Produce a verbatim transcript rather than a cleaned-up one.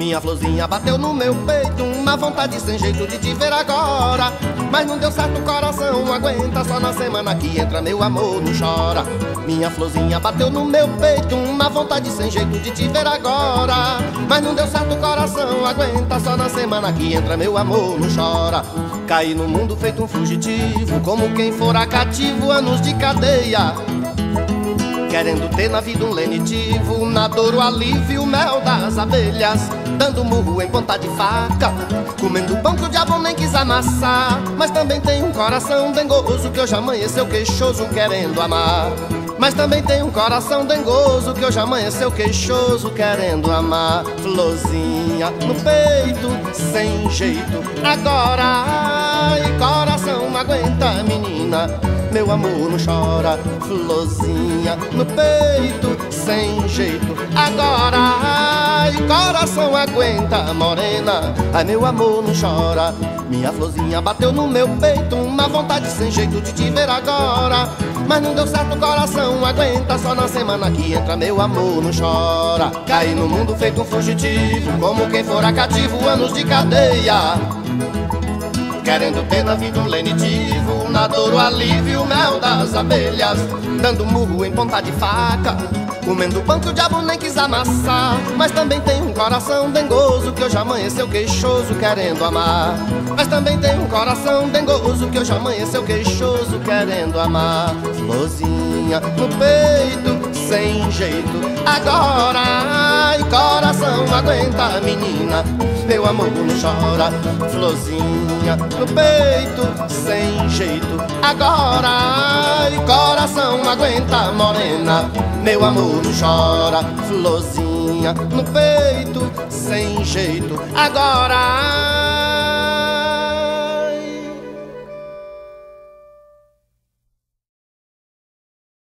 Minha florzinha bateu no meu peito, uma vontade sem jeito de te ver agora. Mas não deu certo, o coração aguenta, só na semana que entra meu amor não chora. Minha florzinha bateu no meu peito, uma vontade sem jeito de te ver agora. Mas não deu certo, o coração aguenta, só na semana que entra meu amor não chora. Caí no mundo feito um fugitivo, como quem fora cativo, anos de cadeia, querendo ter na vida um lenitivo, na dor o alívio, o mel das abelhas, dando murro em ponta de faca, comendo pão que o diabo nem quis amassar. Mas também tem um coração dengoso que hoje amanheceu queixoso querendo amar. Mas também tem um coração dengoso que hoje amanheceu queixoso querendo amar. Florzinha no peito, sem jeito agora. Ai, coração não aguenta, menina, meu amor não chora. Florzinha no peito, sem jeito agora. Ai, coração aguenta, morena, ai, meu amor não chora. Minha florzinha bateu no meu peito, uma vontade sem jeito de te ver agora. Mas não deu certo, o coração aguenta, só na semana que entra meu amor não chora. Caí no mundo feito um fugitivo, como quem fora cativo, anos de cadeia, querendo ter na vida um lenitivo, na dor o alívio, o mel das abelhas, dando murro em ponta de faca, comendo pão que o diabo nem quis amassar. Mas também tem um coração dengoso que hoje amanheceu queixoso querendo amar. Mas também tem um coração dengoso que hoje amanheceu queixoso querendo amar. Florzinha no peito, sem jeito agora. Ai, coração aguenta, menina, meu amor não chora. Florzinha no peito, sem jeito agora. Ai, coração aguenta, morena, meu amor não chora. Florzinha no peito, sem jeito agora.